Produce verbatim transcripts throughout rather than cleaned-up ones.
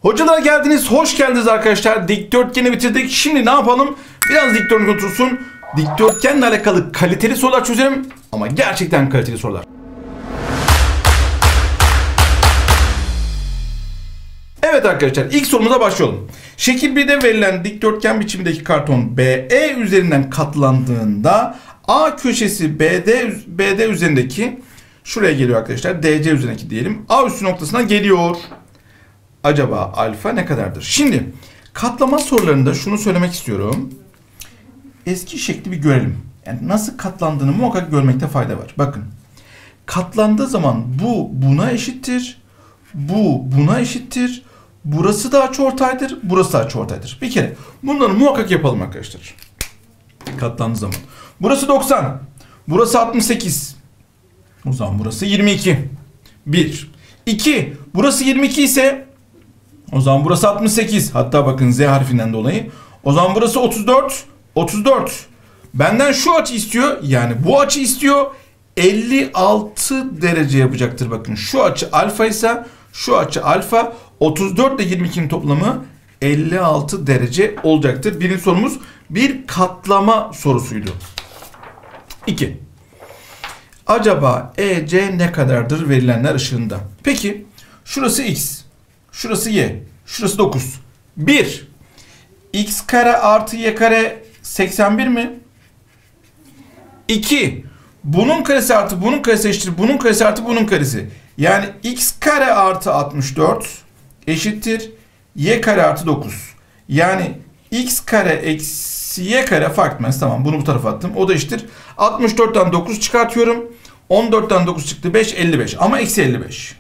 Hocalar geldiniz, hoş geldiniz arkadaşlar. Dikdörtgeni bitirdik. Şimdi ne yapalım? Biraz dikdörtgen otursun. Dikdörtgenle alakalı kaliteli sorular çözelim. Ama gerçekten kaliteli sorular. Evet arkadaşlar, ilk sorumuza başlayalım. Şekil birde verilen dikdörtgen biçimindeki karton B E üzerinden katlandığında A köşesi B D, B D üzerindeki şuraya geliyor arkadaşlar. D C üzerindeki diyelim. A üssü noktasına geliyor. Acaba alfa ne kadardır? Şimdi katlama sorularında şunu söylemek istiyorum. Eski şekli bir görelim. Yani nasıl katlandığını muhakkak görmekte fayda var. Bakın. Katlandığı zaman bu buna eşittir. Bu buna eşittir. Burası da açıortaydır. Burası da açıortaydır. Bir kere bunları muhakkak yapalım arkadaşlar. Katlandığı zaman. Burası doksan. Burası altmış sekiz. O zaman burası yirmi iki. bir. iki. Burası yirmi iki ise o zaman burası altmış sekiz. Hatta bakın Z harfinden dolayı. O zaman burası otuz dört. otuz dört. Benden şu açı istiyor. Yani bu açı istiyor. elli altı derece yapacaktır. Bakın şu açı alfa ise şu açı alfa. otuz dört ile yirmi ikinin toplamı elli altı derece olacaktır. Birinci sorumuz bir katlama sorusuydu. iki. Acaba E C ne kadardır verilenler ışığında? Peki şurası X. Şurası Y. Şurası dokuz. bir. X kare artı Y kare seksen bir mi? iki. Bunun karesi artı bunun karesi eşittir. Bunun karesi artı bunun karesi. Yani X kare artı altmış dört eşittir. Y kare artı dokuz. Yani X kare eksi Y kare fark etmez. Tamam, bunu bu tarafa attım. O da eşittir. altmış dörtten dokuz çıkartıyorum. on dörtten dokuz çıktı. beş, elli beş. Ama eksi elli beş.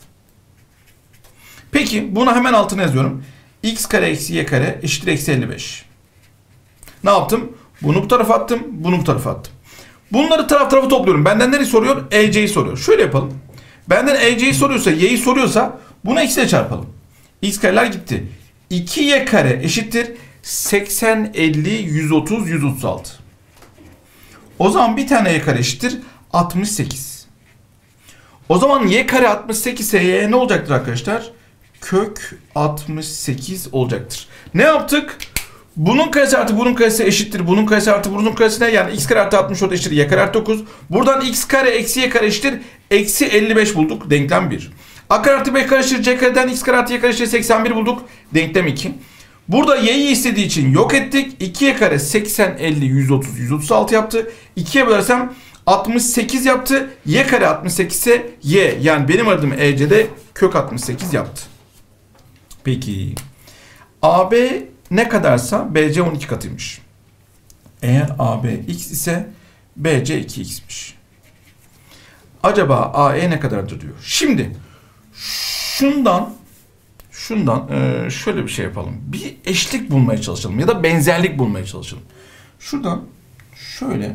Peki bunu hemen altına yazıyorum. X kare eksi Y kare eşittir eksi elli beş. Ne yaptım? Bunu bu tarafa attım. Bunu bu tarafa attım. Bunları taraf tarafa topluyorum. Benden nereyi soruyor? E C'yi soruyor. Şöyle yapalım. Benden E C'yi soruyorsa, Y'yi soruyorsa bunu eksiyle çarpalım. X kareler gitti. iki Y kare eşittir seksen, elli, yüz otuz, yüz otuz altı. O zaman bir tane Y kare eşittir altmış sekiz. O zaman Y kare altmış sekiz ise Y ne olacaktır arkadaşlar? Kök altmış sekiz olacaktır. Ne yaptık? Bunun karesi artı bunun karesi eşittir. Bunun karesi artı bunun karesi ne? Yani X kare artı altmış dört eşittir Y kare artı dokuz. Buradan X kare eksi Y kare eşittir eksi elli beş bulduk. Denklem bir. A kare artı B kare eşittir C kareden X kare artı Y kare eşittir seksen bir bulduk. Denklem iki. Burada Y'yi istediği için yok ettik. iki Y kare seksen, elli, yüz otuz, yüz otuz altı yaptı. ikiye bölersem altmış sekiz yaptı. Y kare altmış sekiz ise Y, yani benim aradığım E C'de kök altmış sekiz yaptı. Peki. A B ne kadarsa B C on iki katıymış. Eğer A B X ise B C iki X'miş. Acaba A E ne kadardır diyor. Şimdi şundan şundan e, şöyle bir şey yapalım. Bir eşlik bulmaya çalışalım ya da benzerlik bulmaya çalışalım. Şuradan şöyle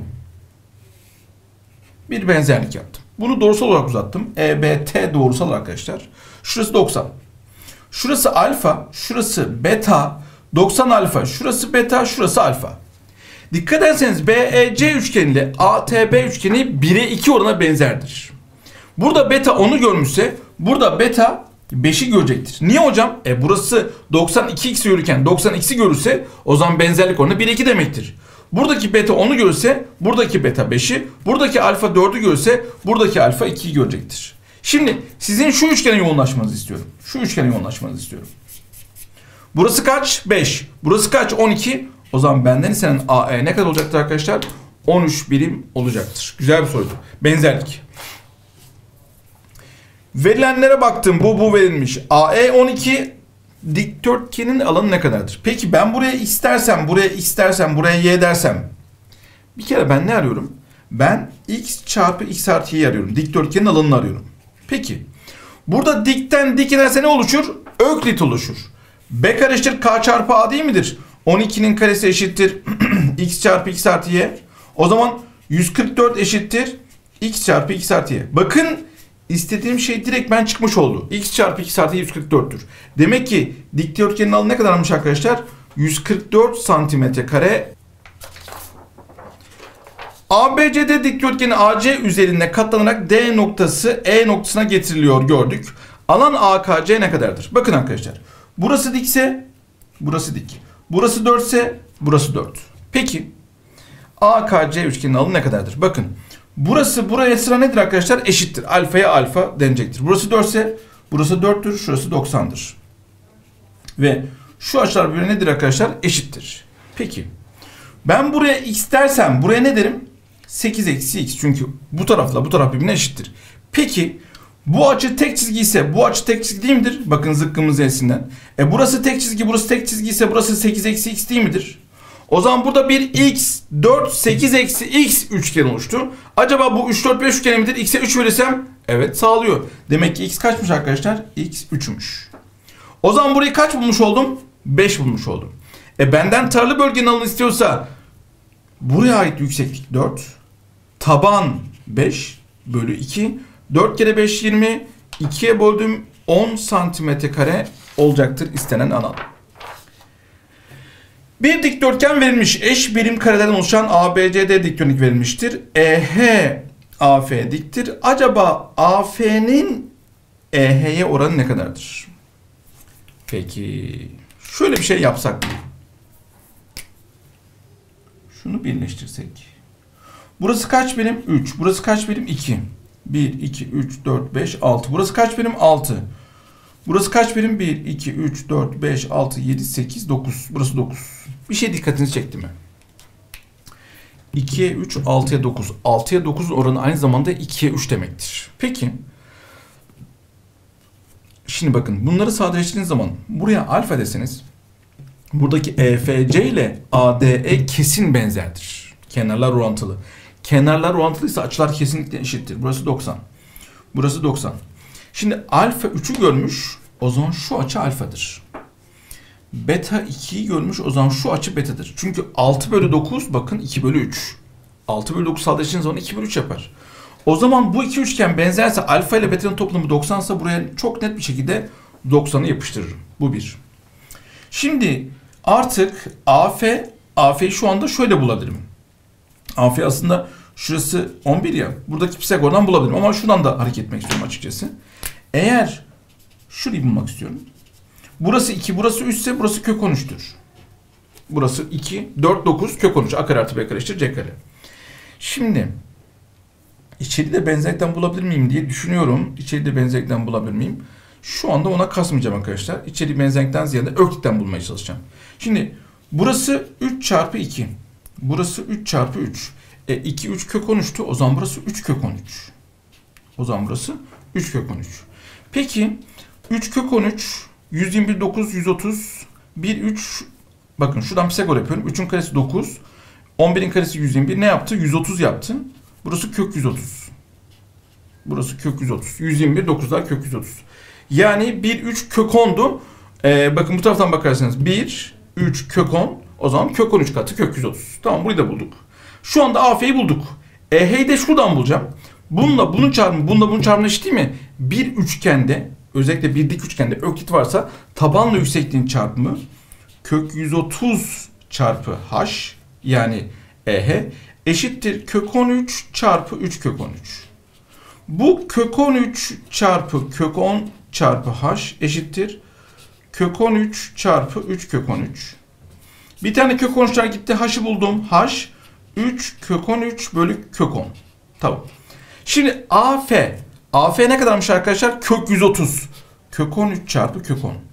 bir benzerlik yaptım. Bunu doğrusal olarak uzattım. E B T doğrusal arkadaşlar. Şurası doksan. Şurası alfa, şurası beta. doksan alfa, şurası beta, şurası alfa. Dikkat ederseniz B E C üçgeni ile A T B üçgeni bire iki orana benzerdir. Burada beta onu görmüşse burada beta beşi görecektir. Niye hocam? E burası doksan iki X görürken doksan X'i görürse o zaman benzerlik oranı bire iki demektir. Buradaki beta onu görürse buradaki beta beşi, buradaki alfa dördü görürse buradaki alfa ikiyi görecektir. Şimdi sizin şu üçgene yoğunlaşmanızı istiyorum. Şu üçgene yoğunlaşmanızı istiyorum. Burası kaç? beş. Burası kaç? on iki. O zaman benden istenen A E ne kadar olacaktır arkadaşlar? on üç birim olacaktır. Güzel bir soruydu. Benzerlik. Verilenlere baktım. Bu bu verilmiş. A E on iki. Dikdörtgenin alanı ne kadardır? Peki ben buraya X dersem, buraya X dersem, buraya Y dersem. Bir kere ben ne arıyorum? Ben X çarpı X artı Y arıyorum. Dikdörtgenin alanını arıyorum. Peki. Burada dikten dik inerse ne oluşur? Öklit oluşur. B kare eşittir K çarpı A değil midir? on ikinin karesi eşittir X çarpı X artı Y. O zaman yüz kırk dört eşittir X çarpı X artı Y. Bakın istediğim şey direkt ben çıkmış oldu. X çarpı X artı Y yüz kırk dörttür. Demek ki dikdörtgenin alanı ne kadarmış arkadaşlar? yüz kırk dört santimetre kare. A B C D dikdörtgeni A C üzerinde katlanarak D noktası E noktasına getiriliyor gördük. Alan A K C ne kadardır? Bakın arkadaşlar. Burası dikse burası dik. Burası dört ise burası dört. Peki A K C üçgenin alanı ne kadardır? Bakın burası buraya sıra nedir arkadaşlar? Eşittir. Alfaya alfa denecektir. Burası dört ise burası dörttür. Şurası doksandır. Ve şu açılar birbirine nedir arkadaşlar? Eşittir. Peki ben buraya x dersem buraya ne derim? sekiz eksi x. Çünkü bu tarafla bu taraf birbirine eşittir. Peki bu açı tek çizgi ise bu açı tek çizgi değil midir? Bakın zıkkımız y'sinden. E burası tek çizgi, burası tek çizgi ise burası sekiz eksi x değil midir? O zaman burada bir x, dört, sekiz eksi x üçgen oluştu. Acaba bu üç, dört, beş üçgeni midir? X'e üç verirsem evet sağlıyor. Demek ki x kaçmış arkadaşlar? X üçmüş. O zaman burayı kaç bulmuş oldum? beş bulmuş oldum. E benden taralı bölgenin alanı istiyorsa buraya ait yükseklik dört. Taban beş bölü iki. dört kere beş yirmi. ikiye böldüm on santimetre kare olacaktır istenen alan. Bir dikdörtgen verilmiş. Eş birim karelerden oluşan A B C D dikdörtgen verilmiştir. E H A F diktir. Acaba A F'nin E H'ye oranı ne kadardır? Peki şöyle bir şey yapsak mı? Şunu birleştirsek. Burası kaç birim? üç. Burası kaç birim? iki. bir, iki, üç, dört, beş, altı. Burası kaç birim? altı. Burası kaç birim? bir, iki, üç, dört, beş, altı, yedi, sekiz, dokuz. Burası dokuz. Bir şey dikkatinizi çekti mi? ikiye üç, altıya dokuz. altıya dokuz oranı aynı zamanda ikiye üç demektir. Peki. Şimdi bakın bunları sadeleştirdiğiniz zaman buraya alfa deseniz buradaki E F C ile A D E kesin benzerdir. Kenarlar orantılı. Kenarlar orantılıysa açılar kesinlikle eşittir. Burası doksan. Burası doksan. Şimdi alfa üçü görmüş. O zaman şu açı alfadır. Beta ikiyi görmüş. O zaman şu açı betadır. Çünkü altı bölü dokuz bakın iki bölü üç. altı bölü dokuz sadeleştiğiniz zaman iki bölü üç yapar. O zaman bu iki üçgen benzerse alfa ile beta'nın toplamı doksan ise buraya çok net bir şekilde doksanı yapıştırırım. Bu bir. Şimdi artık A F, A F'yi şu anda şöyle bulabilirim. A F aslında şurası on bir ya. Buradaki Pisagor'dan bulabilirim. Ama şuradan da hareket etmek istiyorum açıkçası. Eğer şurayı bulmak istiyorum. Burası iki, burası üç ise burası kök on üç'tür. Burası iki, dört, dokuz, kök on üç. A kare artı B kare eşittir C kare. Şimdi içeride benzerlikten bulabilir miyim diye düşünüyorum. İçeride benzerlikten bulabilir miyim? Şu anda ona kasmayacağım arkadaşlar. İçeri benzerlikten ziyade Öklit'ten bulmaya çalışacağım. Şimdi burası üç çarpı iki. Burası üç çarpı üç. E iki, üç kök on üç'tü. O zaman burası üç kök on üç. O zaman burası üç kök on üç. Peki üç kök on üç, yüz yirmi bir, dokuz, yüz otuz, bir, üç. Bakın şuradan Pisagor yapıyorum. üçün karesi dokuz. on bir'in karesi yüz yirmi bir. Ne yaptı? yüz otuz yaptı. Burası kök yüz otuz. Burası kök yüz otuz. yüz yirmi bir, dokuz'lar kök yüz otuz. Yani bir, üç kök on'du. Ee, bakın bu taraftan bakarsanız bir, üç kök on. O zaman kök on üç katı kök yüz otuz. Tamam burayı da bulduk. Şu anda A F'yi bulduk. E H'yi de şuradan bulacağım. Bununla bunun çarpımı, bununla bunun çarpımı eşit değil mi? Bir üçgende, özellikle bir dik üçgende öklit varsa tabanla yüksekliğin çarpımı kök yüz otuz çarpı H yani E H eşittir kök on üç çarpı üç kök on üç. Bu kök on üç çarpı kök on çarpı H eşittir kök on üç çarpı üç kök on üç. Bir tane kök on üçler gitti. H'ı buldum. H üç kök on üç bölü kök on. Tamam. Şimdi A F. A F ne kadarmış arkadaşlar? Kök yüz otuz. Kök on üç çarpı kök on.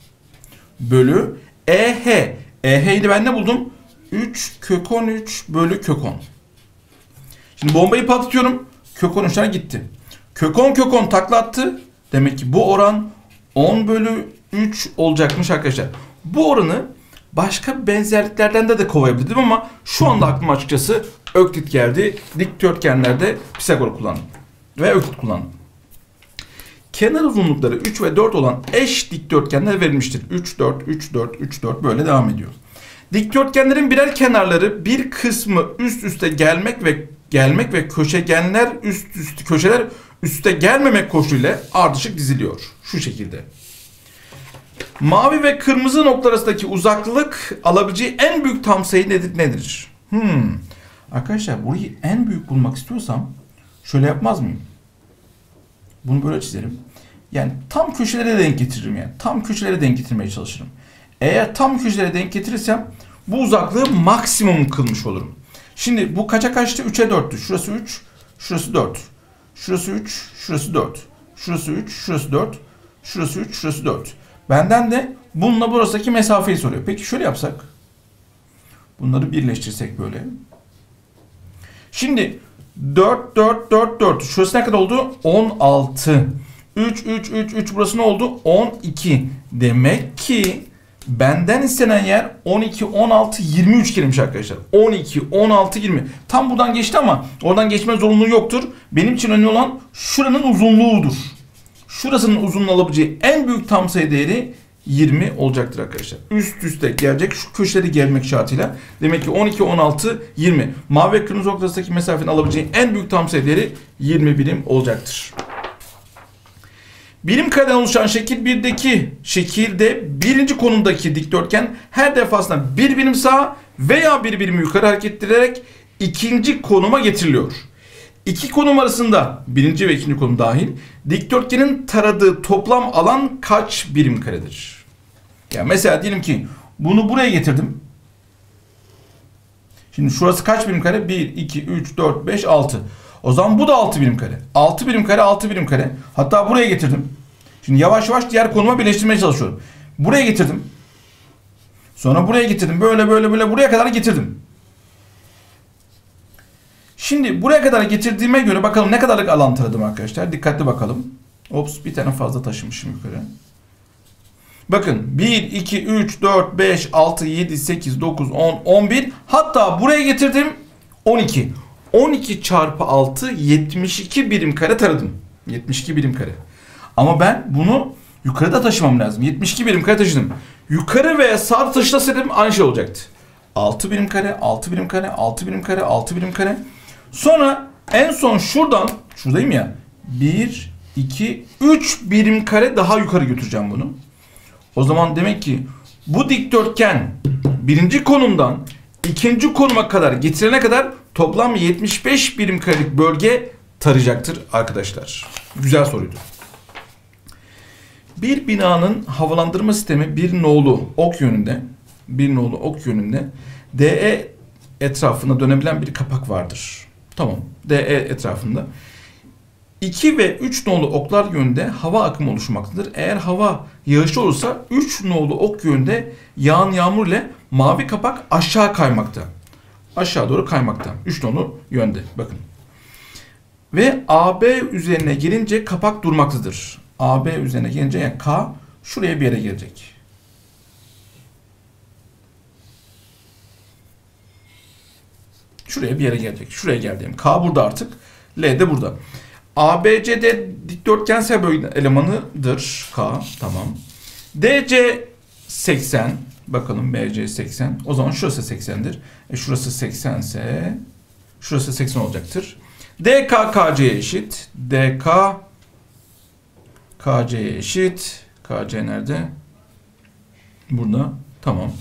Bölü E H. E H'yi de ben ne buldum? üç kök on üç bölü kök on. Şimdi bombayı patlatıyorum. Kök on üçler gitti. Kök on kök on takla attı. Demek ki bu oran on bölü üç olacakmış arkadaşlar. Bu oranı başka benzerliklerden de de kovabilirdim ama şu anda aklıma açıkçası Öklit geldi. Dikdörtgenlerde Pisagor kullandım. Ve Öklit kullandım. Kenar uzunlukları üç ve dört olan eş dikdörtgenler verilmiştir. üç, dört, üç, dört, üç, dört böyle devam ediyor. Dikdörtgenlerin birer kenarları bir kısmı üst üste gelmek ve gelmek ve köşegenler üst üste köşeler üste gelmemek koşuluyla ardışık diziliyor. Şu şekilde. Mavi ve kırmızı nokta arasındaki uzaklık alabileceği en büyük tam sayı nedir? nedir? Hmm. Arkadaşlar burayı en büyük bulmak istiyorsam şöyle yapmaz mıyım? Bunu böyle çizerim. Yani tam köşelere denk getiririm yani. Tam köşelere denk getirmeye çalışırım. Eğer tam köşelere denk getirirsem bu uzaklığı maksimum kılmış olurum. Şimdi bu kaça kaçtı? üçe dörttü. Şurası üç, şurası dört. Şurası üç, şurası dört. Şurası üç, şurası dört. Şurası üç, şurası dört. Benden de bununla burasındaki mesafeyi soruyor. Peki şöyle yapsak. Bunları birleştirsek böyle. Şimdi dört, dört, dört, dört. Şurası ne kadar oldu? on altı. üç, üç, üç, üç. Burası ne oldu? on iki. Demek ki benden istenen yer on iki, on altı, yirmi üçgenmiş arkadaşlar. on iki, on altı, yirmi. Tam buradan geçti ama oradan geçme zorunluluğu yoktur. Benim için önemli olan şuranın uzunluğudur. Şurasının uzunluğu alabileceği en büyük tam sayı değeri yirmi olacaktır arkadaşlar. Üst üste gelecek, şu köşeleri gelmek şartıyla. Demek ki on iki, on altı, yirmi. Mavi ve kırmızı noktasındaki mesafenin alabileceği en büyük tam sayı değeri yirmi birim olacaktır. Birim kareden oluşan şekil birdeki şekilde birinci konumdaki dikdörtgen her defasında bir birim sağa veya bir birim yukarı hareket ettirerek ikinci konuma getiriliyor. İki konum arasında birinci ve ikinci konum dahil dikdörtgenin taradığı toplam alan kaç birim karedir? Yani mesela diyelim ki bunu buraya getirdim. Şimdi şurası kaç birim kare? bir, iki, üç, dört, beş, altı. O zaman bu da altı birim kare. altı birim kare, altı birim kare. Hatta buraya getirdim. Şimdi yavaş yavaş diğer konuma birleştirmeye çalışıyorum. Buraya getirdim. Sonra buraya getirdim. Böyle böyle böyle buraya kadar getirdim. Şimdi buraya kadar getirdiğime göre bakalım ne kadarlık alan taradım arkadaşlar. Dikkatli bakalım. Ops, bir tane fazla taşımışım yukarı. Bakın bir, iki, üç, dört, beş, altı, yedi, sekiz, dokuz, on, on bir. Hatta buraya getirdim on iki. on iki çarpı altı yetmiş iki birim kare taradım. yetmiş iki birim kare. Ama ben bunu yukarıda taşımam lazım. yetmiş iki birim kare taşıdım. Yukarı veya sağda taşısaydım aynı şey olacaktı. altı birim kare, altı birim kare, altı birim kare, altı birim kare. Sonra en son şuradan, şuradayım ya. bir, iki, üç birim kare daha yukarı götüreceğim bunu. O zaman demek ki bu dikdörtgen birinci konumdan ikinci konuma kadar getirene kadar toplam yetmiş beş birim karelik bölge tarayacaktır arkadaşlar. Güzel soruydu. Bir binanın havalandırma sistemi bir nolu ok yönünde, bir nolu ok yönünde D E etrafında dönebilen bir kapak vardır. Tamam. D E etrafında. iki ve üç nolu oklar yönünde hava akımı oluşmaktadır. Eğer hava yağışlı olursa üç nolu ok yönünde yağan yağmur ile mavi kapak aşağı kaymakta. Aşağı doğru kaymakta. üç nolu yönde. Bakın. Ve A B üzerine gelince kapak durmaktadır. A B üzerine gelince yani K şuraya bir yere gelecek. Şuraya bir yere gelecek. Şuraya geldiğim. K burada artık. L de burada. A B C D dikdörtgensel bölge elemanıdır. K. Tamam. D C seksen. Bakalım B C seksen. O zaman şurası seksendir. E şurası seksen ise şurası seksen olacaktır. D K K C'ye eşit. D K K C'ye eşit. K C nerede? Burada. Tamam.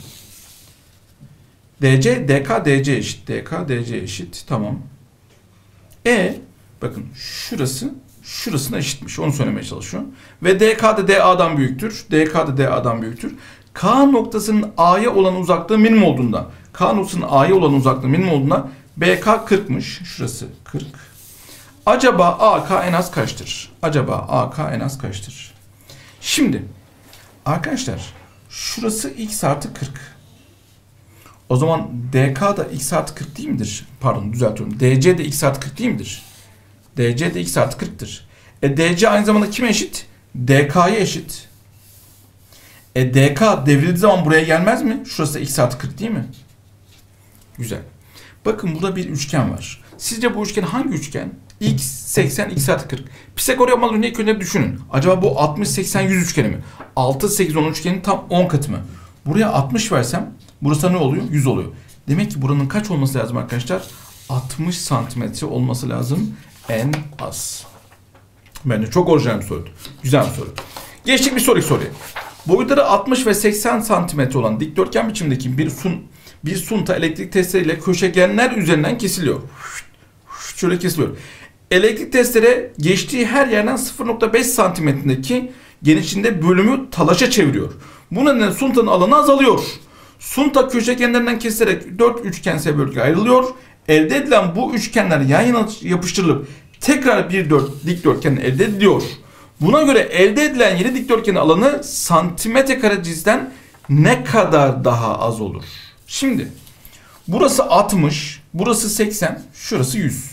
D C D K D C eşit. D K D C eşit. Tamam. E bakın şurası şurasına eşitmiş. Onu söylemeye çalışıyorum. Ve D K da D A'dan büyüktür. D K da D A'dan büyüktür. K noktasının A'ya olan uzaklığı minimum olduğunda, K noktasının A'ya olan uzaklığı minimum olduğunda B K kırkmış. Şurası kırk. Acaba A K en az kaçtır? Acaba A K en az kaçtır? Şimdi arkadaşlar şurası x artı kırk. O zaman D K da x artı kırk değil midir? Pardon düzeltiyorum. D C de x artı kırk değil midir? D C de x artı kırk'tır. E D C aynı zamanda kime eşit? D K'ya eşit. E D K devrildiği zaman buraya gelmez mi? Şurası da x artı kırk değil mi? Güzel. Bakın burada bir üçgen var. Sizce bu üçgen hangi üçgen? X seksen, x artı kırk. Pisagor yapmadan önce ilk önce düşünün. Acaba bu altmış, seksen, yüz üçgeni mi? altı, sekiz, on üçgenin tam on katı mı? Buraya altmış versem burası ne oluyor? yüz oluyor. Demek ki buranın kaç olması lazım arkadaşlar? altmış santimetre olması lazım en az. Bence çok orijinal bir soruydu. Güzel bir soru. Geçtik bir sonraki soruya. Boyutları altmış ve seksen santimetre olan dikdörtgen biçimdeki bir sun bir sunta elektrik testleriyle köşegenler üzerinden kesiliyor. Şöyle kesiliyor. Elektrik testere geçtiği her yerden sıfır nokta beş santimetredeki genişliğinde bölümü talaşa çeviriyor. Bu nedenle suntanın alanı azalıyor. Sunta köşegenlerinden kesilerek dört üçgensel bölgeye ayrılıyor. Elde edilen bu üçgenler yan yana yapıştırılıp tekrar bir dört dikdörtgen elde ediliyor. Buna göre elde edilen yeni dikdörtgenin alanı santimetre kare cinsinden ne kadar daha az olur? Şimdi burası altmış, burası seksen, şurası yüz.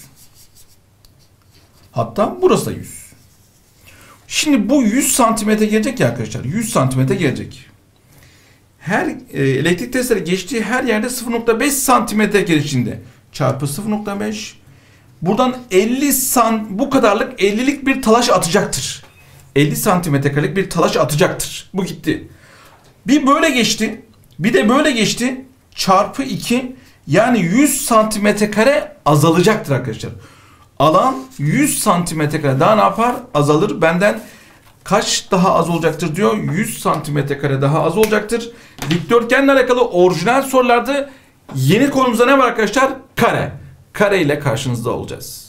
Hatta burası da yüz. Şimdi bu yüz santimetre gelecek ya arkadaşlar. yüz santimetre gelecek. Her e, elektrik testere geçtiği her yerde sıfır nokta beş santimetre genişliğinde çarpı sıfır nokta beş. Buradan elli san bu kadarlık ellilik bir talaş atacaktır. elli santimetre karelik bir talaş atacaktır. Bu gitti. Bir böyle geçti. Bir de böyle geçti. Çarpı iki, yani yüz santimetre kare azalacaktır arkadaşlar. Alan yüz santimetre kare daha ne yapar? Azalır. Benden kaç daha az olacaktır diyor. yüz santimetre kare daha az olacaktır. Dikdörtgenle alakalı orijinal sorularda yeni konumuzda ne var arkadaşlar? Kare. Kare ile karşınızda olacağız.